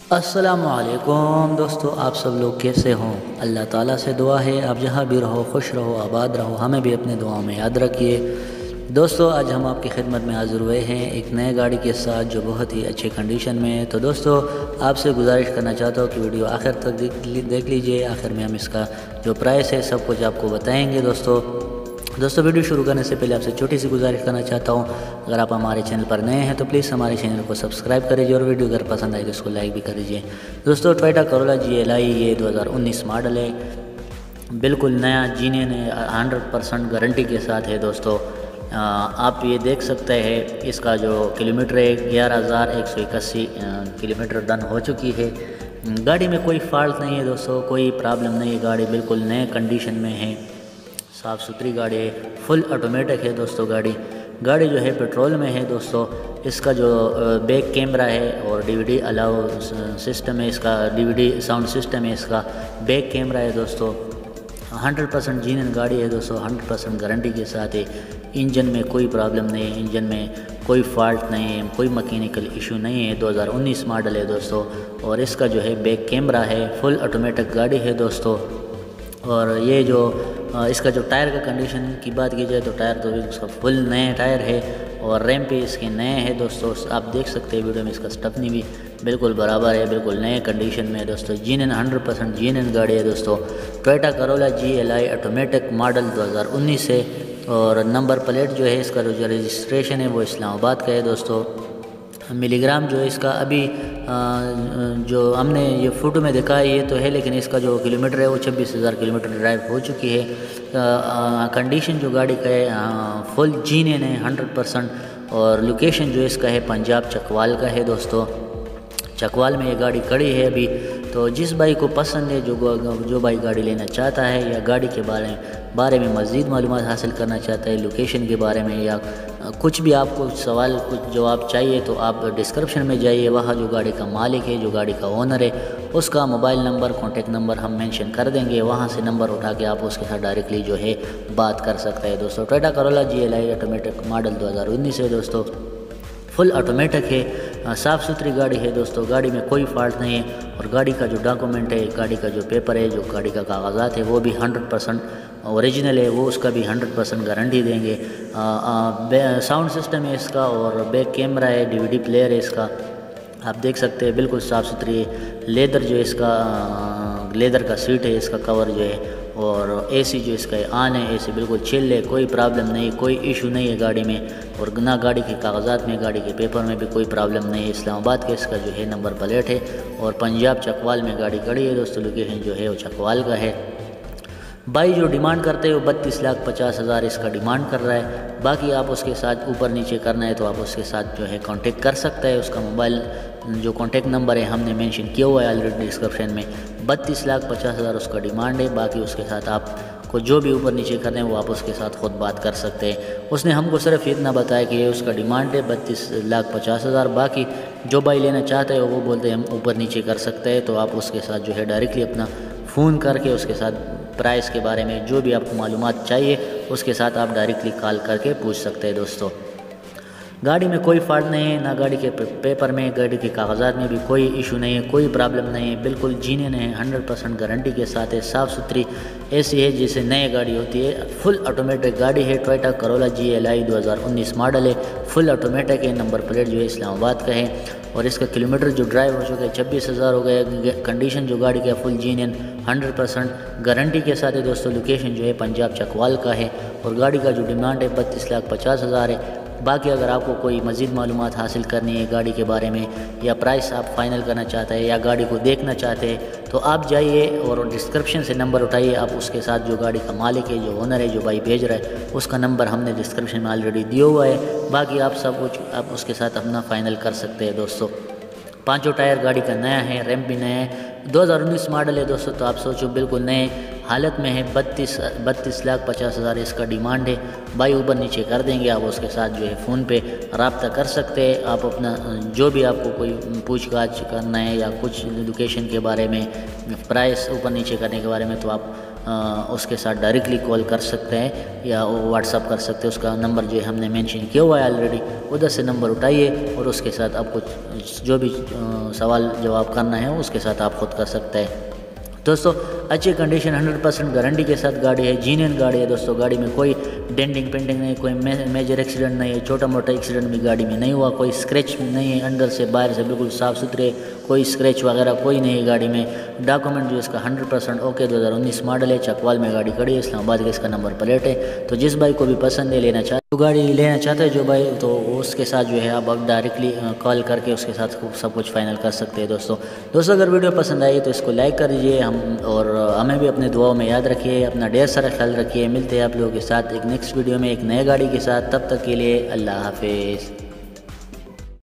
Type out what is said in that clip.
अस्सलामुअलैकुम दोस्तों, आप सब लोग कैसे हों। अल्लाह ताला से दुआ है आप जहाँ भी रहो खुश रहो आबाद रहो, हमें भी अपने दुआओं में याद रखिए। दोस्तों आज हम आपकी खिदमत में हाज़िर हुए हैं एक नए गाड़ी के साथ जो बहुत ही अच्छे कंडीशन में है। तो दोस्तों आपसे गुजारिश करना चाहता हूँ कि वीडियो आखिर तक देख लीजिए। आखिर में हम इसका जो प्राइस है सब कुछ आपको बताएँगे। दोस्तों वीडियो शुरू करने से पहले आपसे छोटी सी गुजारिश करना चाहता हूँ, अगर आप हमारे चैनल पर नए हैं तो प्लीज़ हमारे चैनल को सब्सक्राइब कर दीजिए और वीडियो अगर पसंद आए तो इसको लाइक भी कर दीजिए। दोस्तों टोयोटा करोला GLI ये 2019 मॉडल है, बिल्कुल नया जीने ने 100% गारंटी के साथ है। दोस्तों आप ये देख सकते हैं इसका जो किलोमीटर है 11,181 किलोमीटर डन हो चुकी है। गाड़ी में कोई फॉल्ट नहीं है दोस्तों, कोई प्रॉब्लम नहीं है। गाड़ी बिल्कुल नए कंडीशन में है, साफ़ सुथरी गाड़ी है, फुल ऑटोमेटिक है। दोस्तों गाड़ी जो है पेट्रोल में है। दोस्तों इसका जो बैक कैमरा है और DVD अलाउ सिस्टम है, इसका DVD साउंड सिस्टम है, इसका बैक कैमरा है। दोस्तों 100% जीनन गाड़ी है। दोस्तों 100% गारंटी के साथ है। इंजन में कोई प्रॉब्लम नहीं है, इंजन में कोई फॉल्ट नहीं है, कोई मैकेनिकल इशू नहीं है। 2019 मॉडल है दोस्तों, और इसका जो है बैक कैमरा है, फुल ऑटोमेटिक गाड़ी है दोस्तों। और ये जो इसका जो टायर का कंडीशन की बात की जाए तो टायर तो इसका फुल नए टायर है और रैम पे इसके नए हैं। दोस्तों आप देख सकते हैं वीडियो में इसका स्टपनी भी बिल्कुल बराबर है, बिल्कुल नए कंडीशन में है। दोस्तों जीनन 100% जीनन गाड़ी है। दोस्तों Toyota Corolla GLI automatic model 2019 है और नंबर प्लेट जो है इसका जो रजिस्ट्रेशन है वो इस्लामाबाद का है। दोस्तों मिलीग्राम जो है इसका अभी जो हमने ये फ़ोटो में दिखा है ये तो है, लेकिन इसका जो किलोमीटर है वो 26,000 किलोमीटर ड्राइव हो चुकी है। कंडीशन जो गाड़ी का है फुल जीनन है 100%, और लोकेशन जो इसका है पंजाब चकवाल का है। दोस्तों चकवाल में ये गाड़ी खड़ी है अभी। तो जिस भाई को पसंद है, जो भाई गाड़ी लेना चाहता है या गाड़ी के बारे में मज़ीद मालूमात हासिल करना चाहता है, लोकेशन के बारे में या कुछ भी आपको सवाल कुछ जवाब चाहिए तो आप डिस्क्रिप्शन में जाइए, वहाँ जो गाड़ी का मालिक है, जो गाड़ी का ओनर है, उसका मोबाइल नंबर कॉन्टेक्ट नंबर हम मेंशन कर देंगे। वहाँ से नंबर उठा के आप उसके साथ डायरेक्टली जो है बात कर सकते हैं। दोस्तों Toyota Corolla GLI automatic model 2019 है। दोस्तों फुल ऑटोमेटिक है, साफ़ सुथरी गाड़ी है। दोस्तों गाड़ी में कोई फॉल्ट नहीं है, और गाड़ी का जो डॉक्यूमेंट है, गाड़ी का जो पेपर है, जो गाड़ी का कागजात है वो भी 100% ओरिजिनल है, वो उसका भी 100% गारंटी देंगे। साउंड सिस्टम है इसका और बैक कैमरा है, DVD प्लेयर है इसका, आप देख सकते हैं बिल्कुल साफ़ सुथरी है। लेदर जो इसका लेदर का सीट है, इसका कवर जो है, और AC जो इसका है ऑन है, AC बिल्कुल चिल है, कोई प्रॉब्लम नहीं, कोई इशू नहीं है गाड़ी में, और ना गाड़ी के कागजात में, गाड़ी के पेपर में भी कोई प्रॉब्लम नहीं है। इस्लामाबाद के इसका जो है नंबर प्लेट है, और पंजाब चकवाल में गाड़ी खड़ी है। दोस्तों लोकेशन जो है वो चकवाल का है। भाई जो डिमांड करते हैं वो 32,50,000 इसका डिमांड कर रहा है। बाकी आप उसके साथ ऊपर नीचे करना है तो आप उसके साथ जो है कांटेक्ट कर सकते हैं। उसका मोबाइल जो कांटेक्ट नंबर है हमने मेंशन किया हुआ है ऑलरेडी डिस्क्रिप्शन में। 32,50,000 उसका डिमांड है। बाकी उसके साथ आपको जो भी ऊपर नीचे करने हैं वो आप उसके साथ ख़ुद बात कर सकते हैं। उसने हमको सिर्फ इतना बताया कि ये उसका डिमांड है 32,50,000। बाकी जो भाई लेना चाहते हैं वो बोलते हैं हम ऊपर नीचे कर सकते हैं, तो आप उसके साथ जो है डायरेक्टली अपना फ़ोन करके उसके साथ प्राइस के बारे में जो भी आपको मालूमात चाहिए उसके साथ आप डायरेक्टली कॉल करके पूछ सकते हैं। दोस्तों गाड़ी में कोई फॉल्ट नहीं है, ना गाड़ी के पेपर में, गाड़ी के कागजात में भी कोई इशू नहीं है, कोई प्रॉब्लम नहीं है, बिल्कुल जीनन है, 100% गारंटी के साथ है। साफ़ सुथरी ऐसी है जैसे नई गाड़ी होती है। फुल ऑटोमेटिक गाड़ी है, टोयोटा करोला GLI 2019 मॉडल है, फुल ऑटोमेटिक है। नंबर प्लेट जो है इस्लामाबाद का है, और इसका किलोमीटर जो ड्राइव हो चुका है 26,000 हो गया। कंडीशन जो गाड़ी का फुल जीनन 100% गारंटी के साथ है। दोस्तों लोकेशन जो है पंजाब चकवाल का है, और गाड़ी का जो डिमांड है 32,50,000 है। बाकी अगर आपको कोई मज़ीद मालूमात हासिल करनी है गाड़ी के बारे में, या प्राइस आप फाइनल करना चाहते हैं, या गाड़ी को देखना चाहते हैं, तो आप जाइए और डिस्क्रिप्शन से नंबर उठाइए। आप उसके साथ जो गाड़ी का मालिक है, जो ओनर है, जो भाई भेज रहा है, उसका नंबर हमने डिस्क्रिप्शन में ऑलरेडी दिया हुआ है। बाकी आप सब कुछ आप उसके साथ अपना फ़ाइनल कर सकते हैं। दोस्तों पांचों टायर गाड़ी का नया है, रैम भी नया है, 2019 मॉडल है। दोस्तों तो आप सोचो बिल्कुल नए हालत में है। 32,50,000 इसका डिमांड है। भाई ऊपर नीचे कर देंगे, आप उसके साथ जो है फ़ोन पे रब्ता कर सकते हैं। आप अपना जो भी आपको कोई पूछताछ करना है या कुछ लोकेशन के बारे में, प्राइस ऊपर नीचे करने के बारे में, तो आप اس کے ساتھ ڈائریکٹلی کال کر سکتے ہیں یا واٹس اپ کر سکتے ہیں. اس کا نمبر جو ہے ہم نے مینشن کیا ہوا ہے آلریڈی. ادھر سے نمبر اٹھائیے اور اس کے ساتھ آپ کو جو بھی سوال جواب کرنا ہے اس کے ساتھ آپ خود کر سکتے ہیں. دوستو اچھی کنڈیشن 100% گارنٹی کے ساتھ گاڑی ہے, جینین گاڑی ہے دوستو. گاڑی میں کوئی ڈینٹنگ پینٹنگ نہیں, کوئی میجر ایکسیڈنٹ نہیں ہے, چھوٹا موٹا ایکسیڈنٹ بھی گاڑی میں نہیں ہوا, کوئی اسکریچ نہیں ہے, اندر سے باہر سے بالکل صاف ستھرے, کوئی اسکریچ وغیرہ کوئی نہیں ہے گاڑی میں. ڈاکومنٹ جو اس کا 100% اوکے, 2019 ماڈل ہے, چکوال میں گاڑی کھڑی ہے, اسلام آباد کا اس کا نمبر پلیٹ ہے. تو جس بھائی کو بھی پسند ہے لینا چاہتے گاڑی لینا چاہتے ہیں جو بھائی, تو اس کے ساتھ جو ہے آپ اب ڈائریکٹلی کال کر کے اس کے ساتھ سب کچھ فائنل کر سکتے ہیں. دوستو اگر ویڈیو پسند آئی تو اس کو لائک کر دیجئے, اور ہمیں بھی اپنے دعاؤں میں یاد رکھیے. اپنا ڈھیر سارا خیال رکھیے. ملتے ہیں آپ لوگوں کے ساتھ ایک نیکسٹ ویڈیو میں ایک نئے گاڑی کے ساتھ. تب تک کے لیے اللہ حافظ.